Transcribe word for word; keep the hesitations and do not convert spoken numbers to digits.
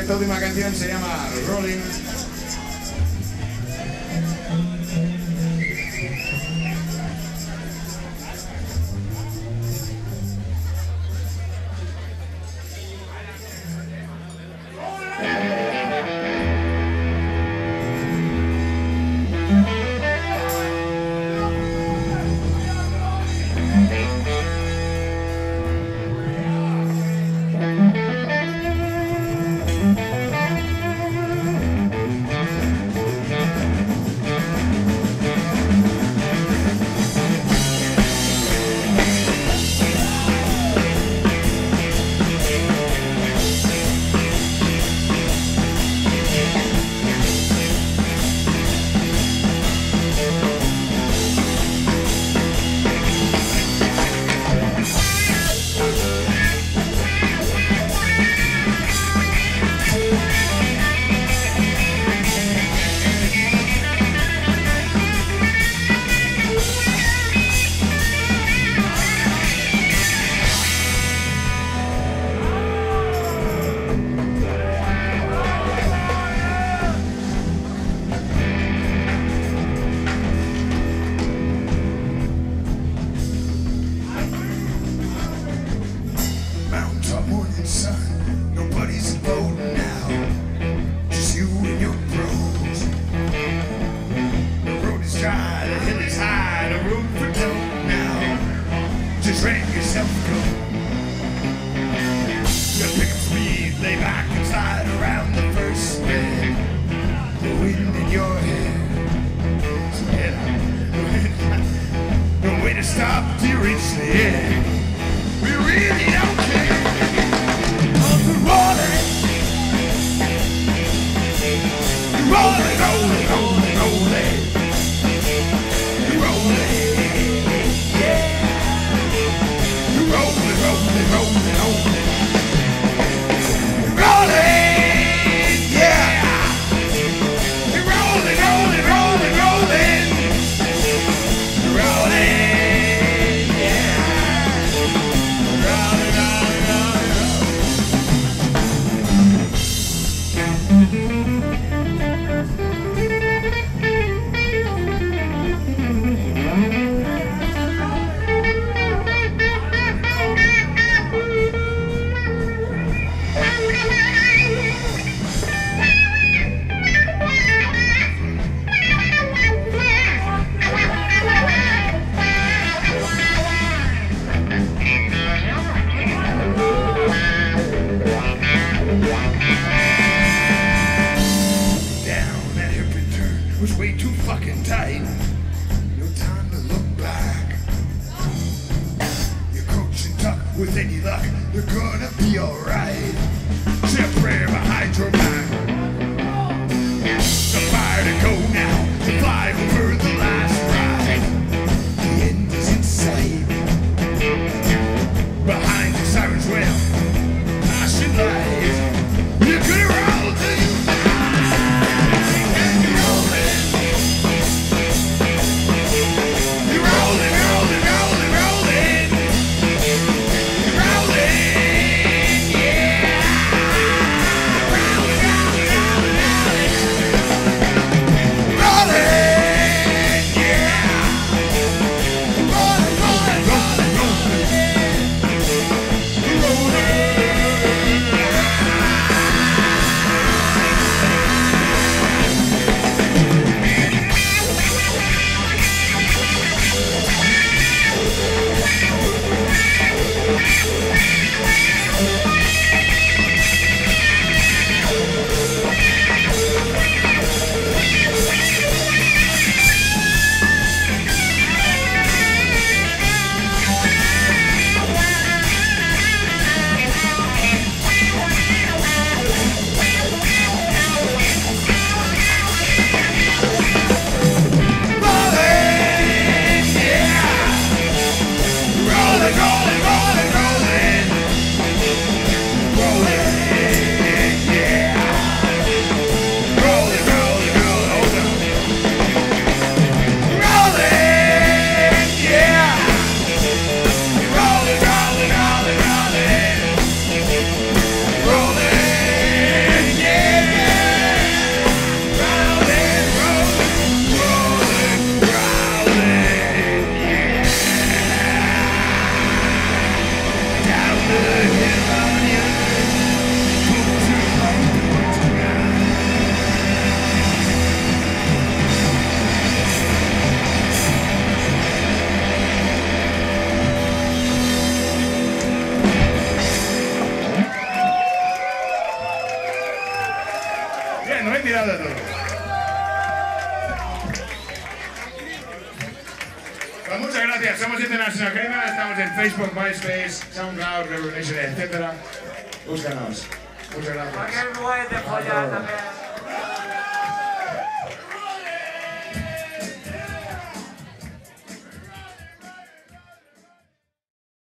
Esta última canción se llama Rolling. Son, nobody's voting now, just you and your bros. The road is dry, the hill is high, no room for doubt now. Just let yourself go. You pick up speed, lay back and slide around the first bend. The wind in your hair, so get out. No way to stop till you reach the end. We really don't care. Rolling, rolling, rolling, rolling, rolling, yeah. Rolling, rolling, rolling, rolling, rolling, yeah. Rolling, rolling, rolling, rolling, rolling, yeah. Rolling, rolling, rolling, rolling. Was way too fucking tight. No time to look back. Your coach and tuck, with any luck, you're gonna be alright. Say a prayer behind your back. The fire to go now, to fly over the last ride. The end is in sight. Behind the siren's well, flashing lights. You could roll till you rolling, somos International Criminal, estamos en Facebook, MySpace, SoundCloud, Revolution, etcétera. Búscanos. Muchas gracias. Porque es muy de follar también.